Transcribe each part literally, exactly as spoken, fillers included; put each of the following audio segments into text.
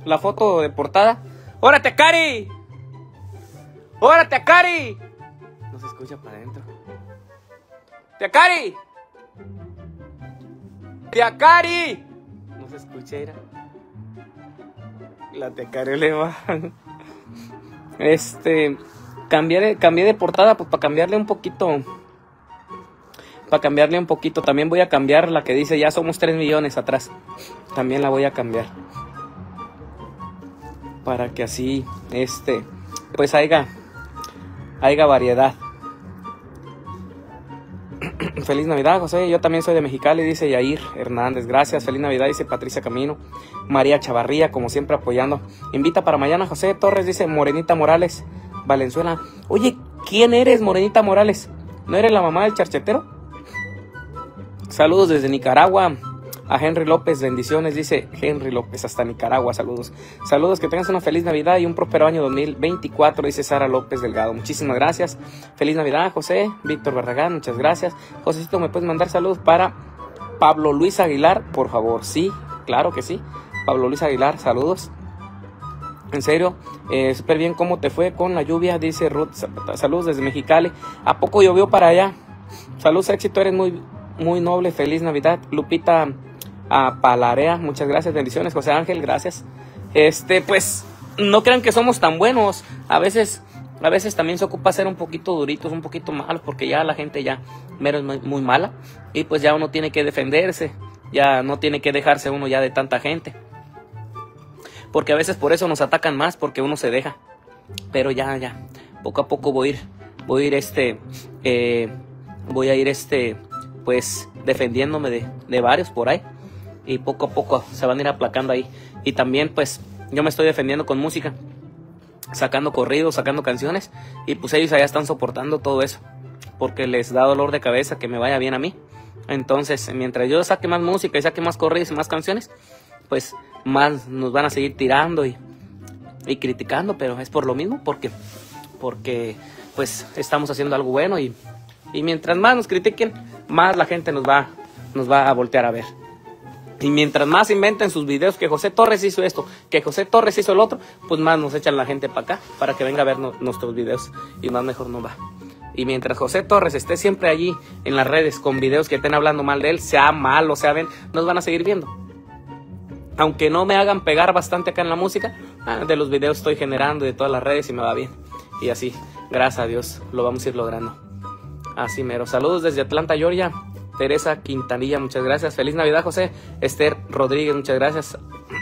la foto de portada. ¡Órate, Cari! ¡Órate, Cari! No se escucha para adentro. ¡Tía Cari! ¡Tía Cari! No se escucha, era. La tía Cari le va. Este... Cambié de, cambié de portada pues para cambiarle un poquito. Para cambiarle un poquito. También voy a cambiar la que dice ya somos tres millones atrás. También la voy a cambiar. Para que así, este... pues haya... haya variedad. Feliz Navidad, José. Yo también soy de Mexicali, dice Yair Hernández. Gracias. Feliz Navidad, dice Patricia Camino. María Chavarría, como siempre, apoyando. Invita para mañana, José Torres, dice Morenita Morales, Valenzuela. Oye, ¿quién eres, Morenita Morales? ¿No eres la mamá del charchetero? Saludos desde Nicaragua. A Henry López, bendiciones, dice Henry López, hasta Nicaragua, saludos. Saludos, que tengas una feliz Navidad y un próspero año dos mil veinticuatro, dice Sara López Delgado. Muchísimas gracias. Feliz Navidad, José. Víctor Barragán, muchas gracias. Josecito, ¿me puedes mandar saludos para Pablo Luis Aguilar, por favor? Sí, claro que sí. Pablo Luis Aguilar, saludos. En serio, eh, súper bien. ¿Cómo te fue con la lluvia? Dice Ruth, saludos desde Mexicali. ¿A poco llovió para allá? Saludos, éxito, eres muy, muy noble. Feliz Navidad. Lupita a Palarea, muchas gracias, bendiciones. José Ángel, gracias. Este, pues, no crean que somos tan buenos. A veces, a veces también se ocupa ser un poquito duritos, un poquito malos, porque ya la gente ya mero es muy, muy mala. Y pues ya uno tiene que defenderse. Ya no tiene que dejarse uno ya de tanta gente. Porque a veces por eso nos atacan más, porque uno se deja. Pero ya, ya, poco a poco voy a ir, voy a ir este, eh, voy a ir este, pues, defendiéndome de, de varios por ahí. Y poco a poco se van a ir aplacando ahí. Y también pues yo me estoy defendiendo con música, sacando corridos, sacando canciones. Y pues ellos allá están soportando todo eso, porque les da dolor de cabeza que me vaya bien a mí. Entonces mientras yo saque más música y saque más corridos y más canciones, pues más nos van a seguir tirando y, y criticando. Pero es por lo mismo, porque, porque pues estamos haciendo algo bueno. Y, y mientras más nos critiquen, más la gente nos va, nos va a voltear a ver. Y mientras más inventen sus videos que José Torres hizo esto, que José Torres hizo el otro, pues más nos echan la gente para acá, para que venga a ver no, nuestros videos, y más mejor nos va. Y mientras José Torres esté siempre allí en las redes con videos que estén hablando mal de él, sea malo, sea bien, nos van a seguir viendo. Aunque no me hagan pegar bastante acá en la música, de los videos estoy generando de todas las redes y me va bien. Y así, gracias a Dios, lo vamos a ir logrando. Así mero. Saludos desde Atlanta, Georgia. Teresa Quintanilla, muchas gracias. Feliz Navidad, José. Esther Rodríguez, muchas gracias.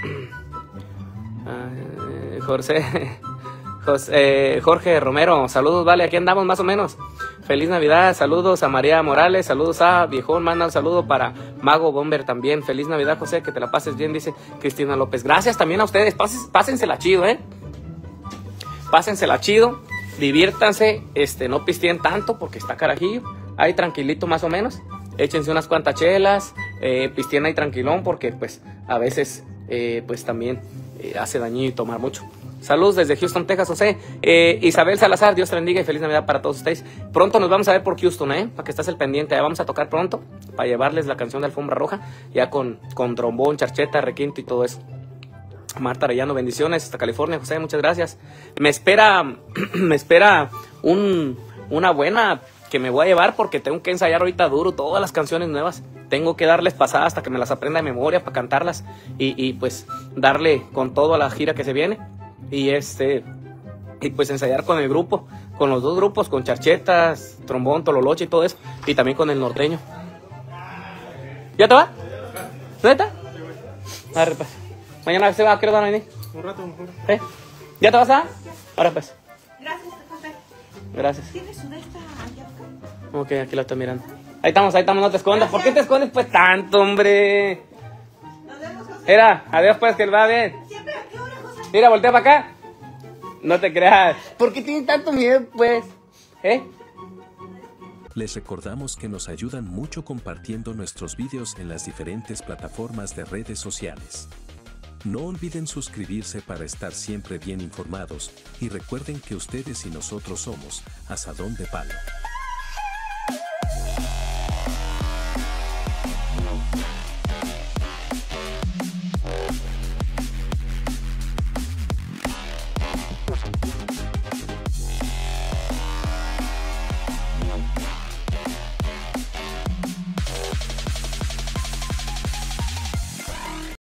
Uh, José, José, Jorge Romero, saludos, vale, aquí andamos más o menos. Feliz Navidad, saludos a María Morales, saludos a Viejón, manda un saludo para Mago Bomber también. Feliz Navidad, José, que te la pases bien, dice Cristina López. Gracias también a ustedes, Páses, pásensela chido, eh. Pásensela chido, diviértanse, este, no pisteen tanto porque está carajillo. Ahí tranquilito más o menos. Échense unas cuantas chelas, eh, pisteen ahí tranquilón, porque pues a veces eh, pues también eh, hace daño tomar mucho. Saludos desde Houston, Texas, José. Eh, Isabel Salazar, Dios te bendiga y feliz Navidad para todos ustedes. Pronto nos vamos a ver por Houston, ¿eh? Para que estés al pendiente. Ya vamos a tocar pronto, para llevarles la canción de Alfombra Roja, ya con, con trombón, charcheta, requinto y todo eso. Marta Arellano, bendiciones hasta California, José, muchas gracias. Me espera, me espera un, una buena... que me voy a llevar, porque tengo que ensayar ahorita duro todas las canciones nuevas. Tengo que darles pasada hasta que me las aprenda de memoria para cantarlas y, y pues darle con todo a la gira que se viene. Y este y pues ensayar con el grupo, con los dos grupos, con charchetas, trombón, tololoche y todo eso, y también con el norteño. ¿Ya te va? ¿Neta? Arre, pues. Mañana se va, ¿a qué hora van a venir? Un rato, un rato. ¿Eh? ¿Ya te vas a? Ahora pues. Gracias, José. Gracias. ¿Tienes una esta allá acá? Ok, aquí la estoy mirando. Ahí estamos, ahí estamos, no te escondas. ¿Por qué te escondes pues tanto, hombre? Nos vemos, José. Mira, adiós pues, que le va bien. ¿Siempre a qué hora, José? Mira, voltea para acá. No te creas. ¿Por qué tienes tanto miedo, pues? ¿Eh? Les recordamos que nos ayudan mucho compartiendo nuestros vídeos en las diferentes plataformas de redes sociales. No olviden suscribirse para estar siempre bien informados y recuerden que ustedes y nosotros somos Asadón de Palo.